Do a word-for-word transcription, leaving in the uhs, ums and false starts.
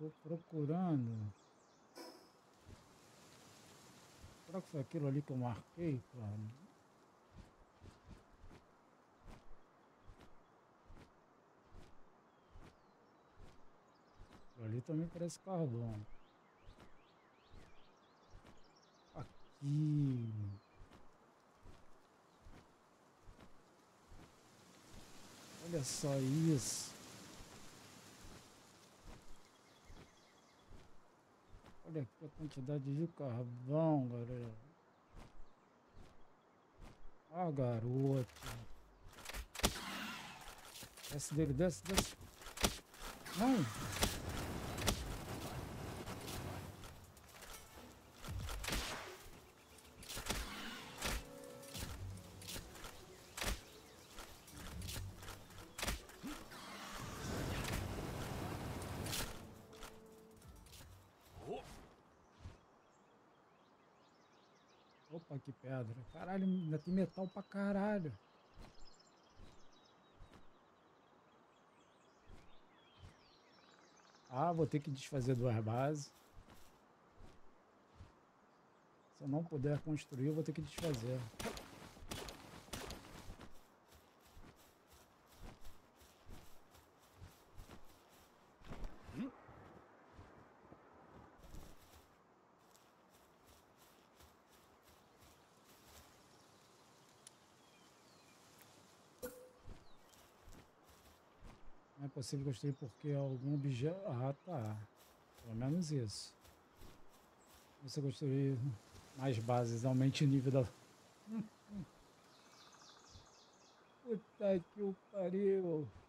tô procurando. Será que foi aquilo ali que eu marquei, cara? Aquilo ali também parece carvão. Aqui. Olha só isso. Olha aqui a quantidade de carvão, galera. Ah, garoto. Desce dele, desce, desce. Não. Opa, que pedra. Caralho, ainda tem metal pra caralho. Ah, vou ter que desfazer duas bases. Se eu não puder construir, eu vou ter que desfazer. Não é possível construir porque algum objeto... Ah, tá. Pelo menos isso. Você construir mais bases, aumente o nível da... Puta que o pariu.